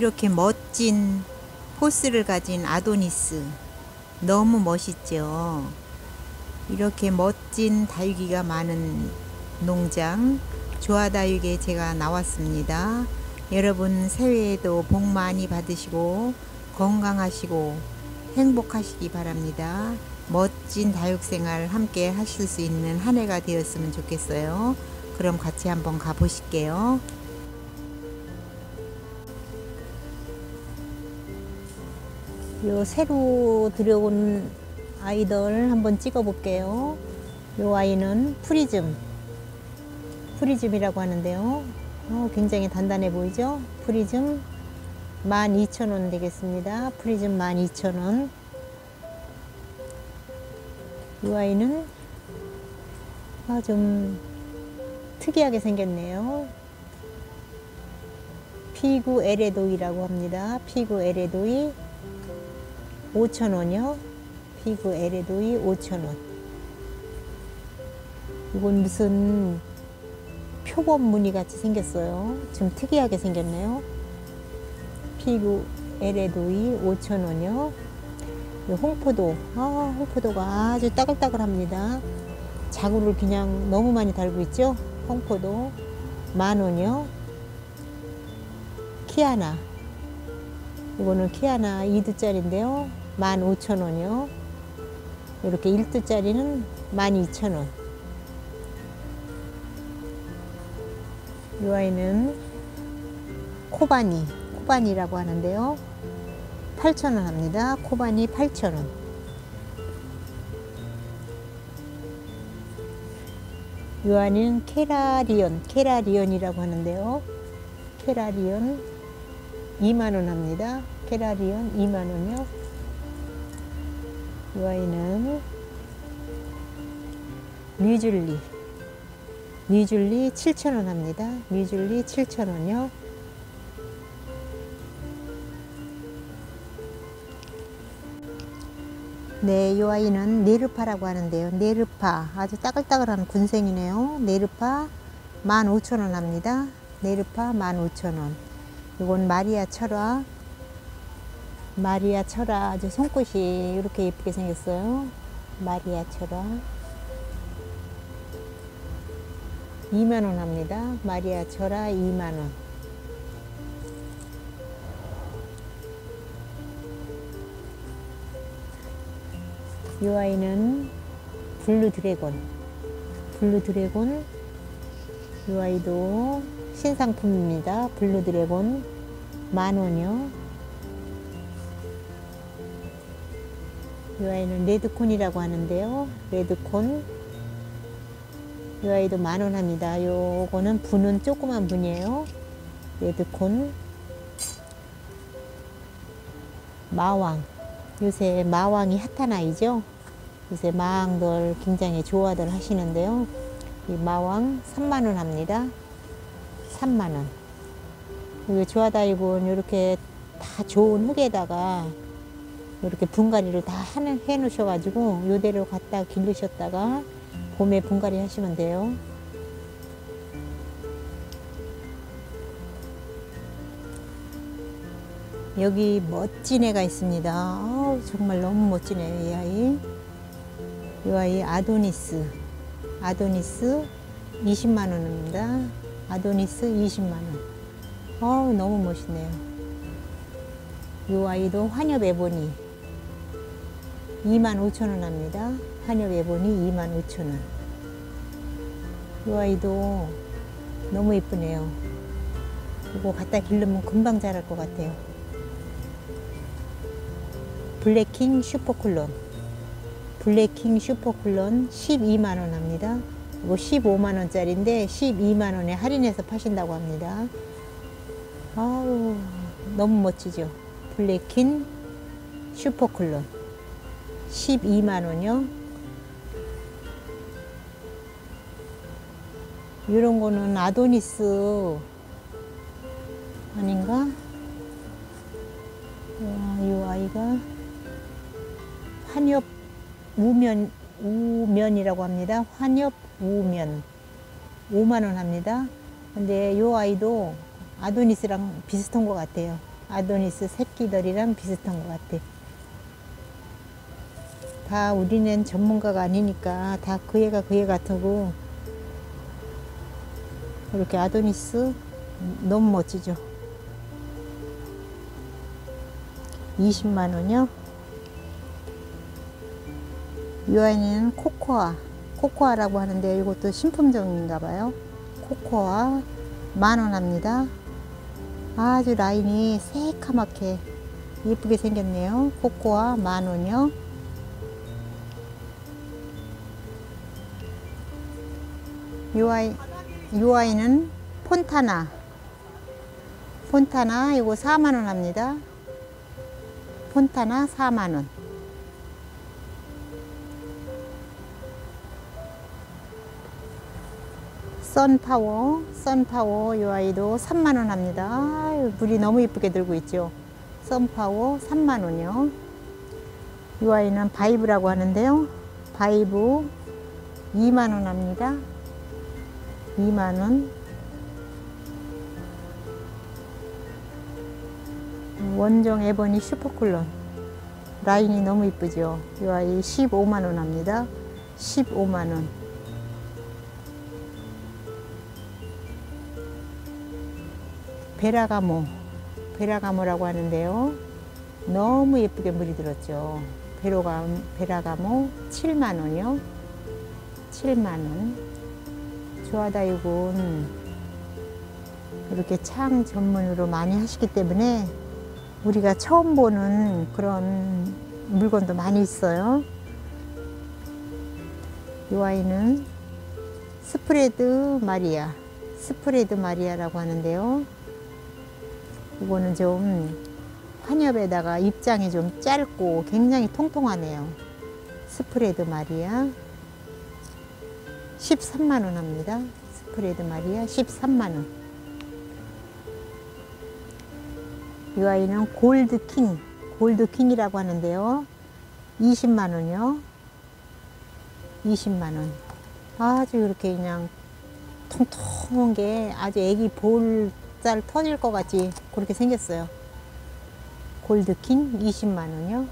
이렇게 멋진 포스를 가진 아도니스, 너무 멋있죠. 이렇게 멋진 다육이가 많은 농장 조화다육에 제가 나왔습니다. 여러분 새해에도 복 많이 받으시고 건강하시고 행복하시기 바랍니다. 멋진 다육생활 함께 하실 수 있는 한 해가 되었으면 좋겠어요. 그럼 같이 한번 가보실게요. 요 새로 들여온 아이들 한번 찍어 볼게요. 요 아이는 프리즘이라고 하는데요. 굉장히 단단해 보이죠? 프리즘 12,000원 되겠습니다. 프리즘 12,000원. 이 아이는 좀 특이하게 생겼네요. 피구 에레도이라고 합니다. 피구 에레도이 5,000원이요. 피구 에레도이 5,000원. 이건 무슨 표범 무늬 같이 생겼어요. 좀 특이하게 생겼네요. 피구 에레도이 5,000원이요. 홍포도, 홍포도가 아주 따글따글합니다. 자구를 그냥 너무 많이 달고 있죠. 홍포도 10,000원이요. 키아나, 이거는 키아나 2두짜리인데요 15,000원이요. 이렇게 1두짜리는 12,000원. 이 아이는 코바니라고 하는데요 8,000원 합니다. 코바니 8,000원. 이 아이는 케라리온이라고 하는데요 케라리온 2만원 합니다. 케라리온 2만원이요. 이 아이는 뮤즐리 7,000원 합니다. 뮤즐리 7,000원이요. 네, 이 아이는 네르파라고 하는데요. 네르파 아주 따글따글한 군생이네요. 네르파 15,000원 합니다. 네르파 15,000원. 이건 마리아 철화 아주 손꽃이 이렇게 예쁘게 생겼어요. 마리아 철화 2만원 합니다. 마리아 철화 2만원. 이 아이는 블루드래곤 이 아이도 신상품입니다. 블루드래곤 10,000원이요. 이 아이는 레드콘이라고 하는데요. 레드콘 이 아이도 10,000원 합니다. 요거는 분은 조그만 분이에요. 레드콘. 마왕, 요새 마왕이 핫한 아이죠. 요새 마왕들 굉장히 좋아들 하시는데요. 이 마왕 30,000원 합니다. 30,000원. 이 조화다육은 이렇게 다 좋은 흙에다가 이렇게 분갈이를 다 해 놓으셔가지고 요대로 갖다 기르셨다가 봄에 분갈이 하시면 돼요. 여기 멋진 애가 있습니다. 정말 너무 멋지네요. 이 아이. 이 아이 아도니스 20만원입니다. 아도니스 20만원. 너무 멋있네요. 이 아이도 환엽 에보니 25,000원 합니다. 환엽 에보니 25,000원. 이 아이도 너무 예쁘네요. 이거 갖다 기르면 금방 자랄 것 같아요. 블랙킹 슈퍼쿨론 12만원 합니다. 이거 15만원짜리인데 12만원에 할인해서 파신다고 합니다. 아우 너무 멋지죠. 블랙킹 슈퍼쿨론 12만원이요. 이런 거는 아도니스 아닌가? 이 아이가 환엽 우면이라고 합니다. 환엽 우면 5만원 합니다. 근데 이 아이도 아도니스랑 비슷한 것 같아요. 아도니스 새끼들이랑 비슷한 것 같아. 다 우리는 전문가가 아니니까 다 그 애가 그 애 같고, 이렇게 아도니스 너무 멋지죠. 20만 원이요. 이 아이는 코코아라고 하는데 이것도 신품종인가 봐요. 코코아 10,000원 합니다. 아주 라인이 새카맣게 예쁘게 생겼네요. 코코아 10,000원이요. 이 아이는 폰타나 이거 4만 원 합니다. 폰타나 4만 원. 선파워 이 아이도 3만 원 합니다. 아유, 물이 너무 이쁘게 들고 있죠. 선파워 3만 원이요. 이 아이는 바이브라고 하는데요. 바이브 2만 원 합니다. 2만 원. 원정 에버니 슈퍼쿨런 라인이 너무 이쁘죠. 이 아이 15만 원 합니다. 15만 원. 베라가모라고 하는데요. 너무 예쁘게 물이 들었죠. 베라가모 7만 원이요. 7만 원. 조아다이군 이렇게 창 전문으로 많이 하시기 때문에 우리가 처음 보는 그런 물건도 많이 있어요. 이 아이는 스프레드 마리아라고 하는데요. 이거는 좀 환엽에다가 입장이 좀 짧고 굉장히 통통하네요. 스프레드 마리아 13만 원 합니다. 스프레드 마리아 13만 원. 이 아이는 골드킹이라고 하는데요. 20만 원이요. 20만 원. 아주 이렇게 그냥 통통한 게 아주 애기 볼살 터질 것 같이 그렇게 생겼어요. 골드킹 20만 원이요.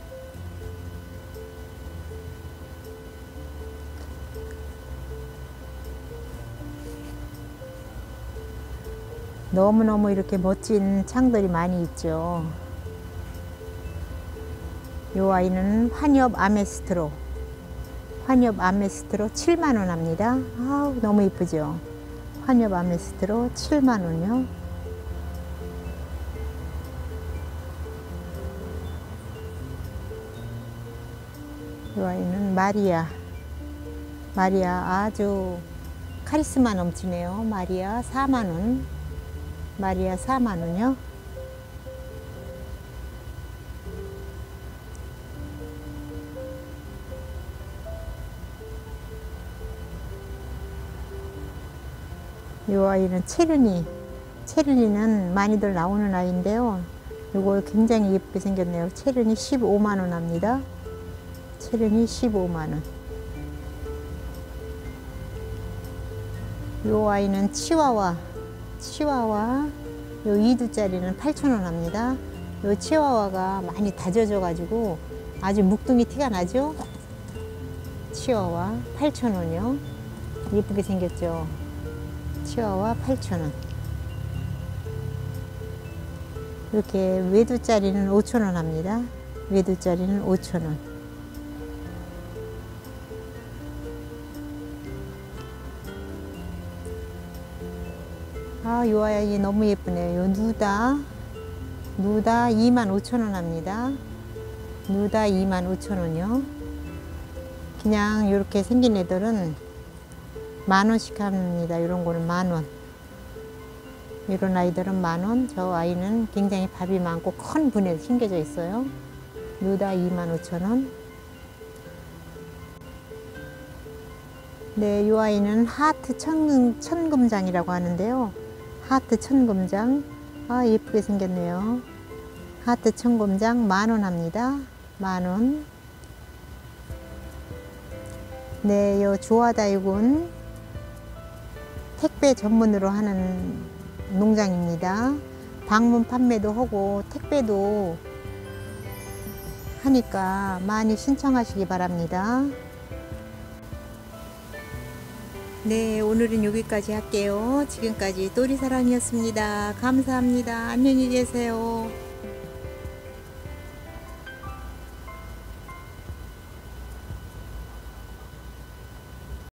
너무너무 이렇게 멋진 창들이 많이 있죠. 이 아이는 환엽 아메스트로 7만 원 합니다. 아우, 너무 이쁘죠. 환엽 아메스트로 7만 원이요. 이 아이는 마리아 아주 카리스마 넘치네요. 마리아 4만 원. 마리아 4만 원이요. 이 아이는 체르니는 많이들 나오는 아이인데요. 이거 굉장히 예쁘게 생겼네요. 체르니 15만 원 합니다. 체르니 15만 원. 이 아이는 치와와 요 2두짜리는 8,000원 합니다. 요 치와와가 많이 다져져 가지고 아주 묵둥이 티가 나죠. 치와와 8,000원이요. 예쁘게 생겼죠. 치와와 8,000원. 이렇게 외두짜리는 5,000원 합니다. 외두짜리는 5,000원. 아, 이 아이 너무 예쁘네요. 요 누다 25,000원 합니다. 누다 25,000원이요. 그냥 이렇게 생긴 애들은 10,000원씩 합니다. 이런 거는 10,000원. 이런 아이들은 10,000원. 저 아이는 굉장히 밥이 많고 큰 분에 심겨져 있어요. 누다 25,000원. 네, 이 아이는 하트 천금장이라고 하는데요. 하트 천금장. 아, 예쁘게 생겼네요. 하트 천금장 10,000원 합니다. 10,000원. 네, 요 조아다이군 택배 전문으로 하는 농장입니다. 방문 판매도 하고 택배도 하니까 많이 신청하시기 바랍니다. 네, 오늘은 여기까지 할게요. 지금까지 또리사랑이었습니다. 감사합니다. 안녕히 계세요.